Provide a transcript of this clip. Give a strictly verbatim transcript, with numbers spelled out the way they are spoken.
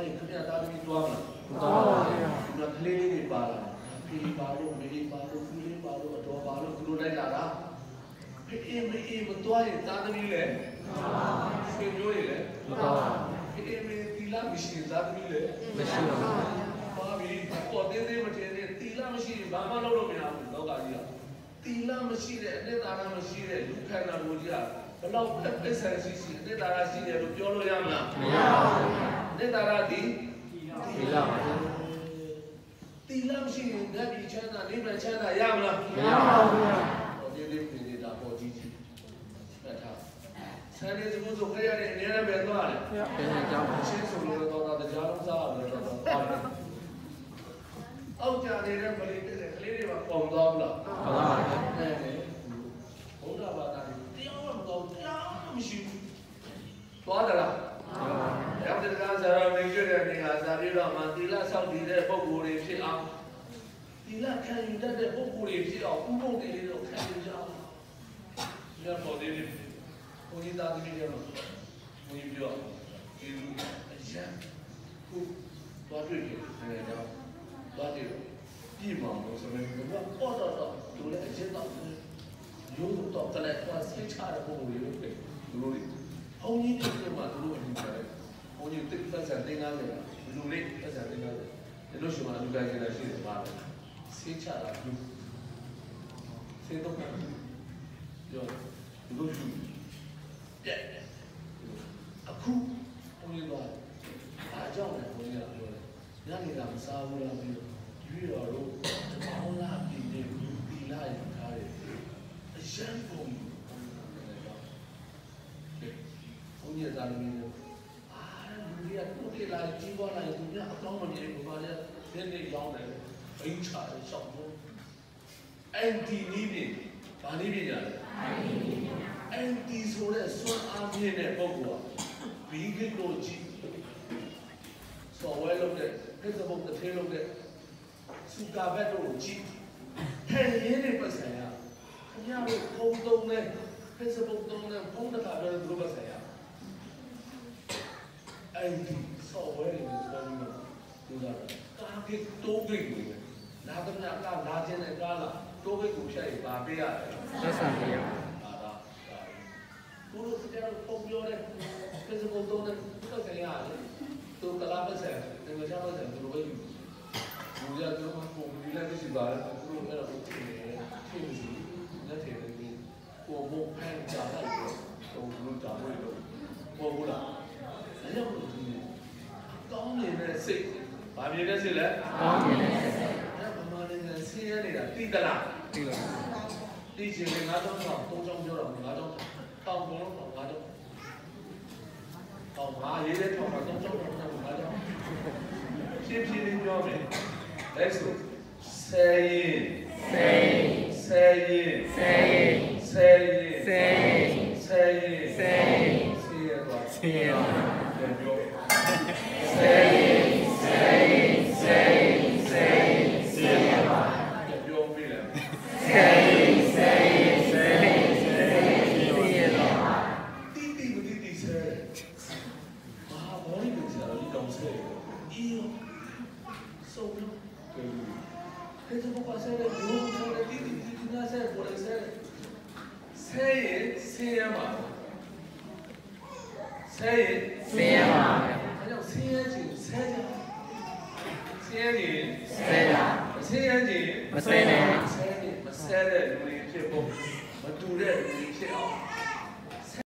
သွားရင်ခင်ဗျာသားသမီးသွားမလားသွားပါဗျာဒီကလေးလေးတွေပါလာဖေးပါလို့မေးပါလို့ဖူးလေးပါလို့အတော်ပါလို့သူတို့လိုက်လာတာဖေးမေးမသွားရင်သားသမီးလည်းဆွေမျိုးတွေလည်းမသွားပါဘူးဖေးမေးတီလာမရှိသားသမီးလည်းမရှိပါဘူးပါပြီပေါ်သေးသေးမထင်သေးတီလာမရှိဘာမှလုပ်လို့မရဘူးလောကကြီးကတီလာမရှိတဲ့အနှစ်သာရမရှိတဲ့လူခန္ဓာကိုယ်ကြီးကဘလောက်ပဲပစ္စည်းရှိရှိအနှစ်သာရရှိတယ်လို့ပြောလို့ရမလားမရပါဘူးအနှစ်သာရဒီတီလာပါတီလာမရှိရင်ဓာတ်ပြီးချမ်းသာနိဗ္ဗာန်ချမ်းသာရမလားမရပါဘူးဟောဒီလေးပြင်နေတာပေါ်ကြီးကြီးမှတ်ထားဆန်းနေစကူဆိုခရရတဲ့အနေနဲ့ပဲသွားတယ်ပြန်ကြောင်းချင်းဆိုလို့တော့တာကြားလုံးစားရတယ်တော့ပါတယ်အောက်ကြနေတဲ့ကလေးတွေကလေးတွေပေါင်သွားဘူးလားပေါင်သွားပါတယ်ဘုရားဘာသာတရားမတော်တရားမရှိဘူးသွားတယ်လားရောက်တဲ့ကစားရနေကြတဲ့နေရာစာပြေတော့မှသီလဆောက်တည်တဲ့ပုဂ္ဂိုလ်တွေဖြစ်အောင်သီလခံယူတတ်တဲ့ပုဂ္ဂိုလ်တွေဖြစ်အောင်ဥပုပ်တွေလေးတော့ခံယူကြအောင်ညပေါ်သေးတယ်ဘုန်းကြီးသားသမီးတွေတော့ဘုန်းကြီးပြောဒီလူအရန်ခုသွားတွေ့ကြတယ်တော့သွားကြည့်ပြည်မှာလို့ဆိုရင်ကတော့ပေါ်တော့တော့သူလည်းအကျဉ်းတော့ရိုးတော့တလက်သွားဆိတ်ချတဲ့ပုံတွေလို့ပြောသူတို့ဘုန်းကြီးတွေမှာသူတို့အရင်ကလည်းဘုန်းကြီးတိတ်ပတ်စံတင်ကားတယ်လူလေးပတ်စံတင်ကားတယ်ဒီလိုရှိမှလူကကြီးလည်းရှိတယ်ပါဆိတ်ချတာလူဆိတ်တော့ပြောသူတို့ရှိပြက်အခုဘုန်းကြီးကအားကြောင့်လည်းဘုန်းကြီးကပြောတယ်ညနေကမစားဘူးလားပြီးရွေးတော်တို့ဘောင်းလာပြည်နေဒီလာရထားတယ်အရှမ်းပုံဘုန်းကြီးသားသမီးတွေအာလူတွေကကိုယ်ကလာကြည့်သွားလိုက်သူများအကောင်းမမြင်ဘူးပါလေဒီနေ့ရောင်းတယ်အင်းချာရှောက်လို့အန်တီနီးနေဘာနည်းပြကြလဲအန်တီဆိုတဲ့စွမ်းအားမြင့်တဲ့ပုဂ္ဂိုလ်ကဘီဂစ်ကိုကြည့်စော်ဝဲလုပ်တဲ့ Facebook တစ်ထဲလုပ်တဲ့စူကာဘက်တို့ကိုကြည့်ထင်ရင်းနေပတ်ဆိုင်ရခင်ဗျားတို့ဖုန်းသုံးတဲ့ Facebook သုံးတဲ့ဖုန်းတစ်ခါပြောသူတို့ပတ်ဆိုင်ရအဲ့ဒီစော်ဝဲတွေပြောပြီးတော့သူကကားကိတိုးကိကိုပဲလာတော့ကလာခြင်းနဲ့ကားလာတိုးကိကိုဖြတ်ရင်ပါပေးရတယ်သက်ဆိုင်ပြရပါဒါသူတို့ကလည်းပုံပြောတဲ့ Facebook သုံးတဲ့ပတ်ဆိုင်ရတယ်သူကလာပတ်ဆိုင်တယ်ငါကြောက်တယ်သူတို့ပဲယူဘူရတော့ပုံပြီးလိုက်ရှိပါတယ်သူတို့အဲ့ဒါကိုသိနေတယ်သိနေစီလက်ထဲတွေကိုဘုံဖန်ကြလိုက်တော့ဟိုလူတာဘွေတော့ပေါ်ဘူးလားအဲ့ဒါကိုဒီကောင်းနေတဲ့စိတ်ဗာမြင်တဲ့စိတ်လဲကောင်းနေတဲ့စိတ်အဲ့ဗမာနိုင်ငံဆင်းရဲနေတာသိသလားသိပါသိချင်ရင်ငါတော့တော့သုံးချောင်းပြောတော့ငါတော့တောင်းတော့ငါတော့တောင်းငါရေးတဲ့ထောင်မှာသုံးချောင်းတော့ငါတော့ဖြည်းဖြည်းလေးပြောမယ်let's go say say say say say say say say say say say say say Masih ada, masih ada, masih ada, masih ada, masih ada, masih ada, masih ada,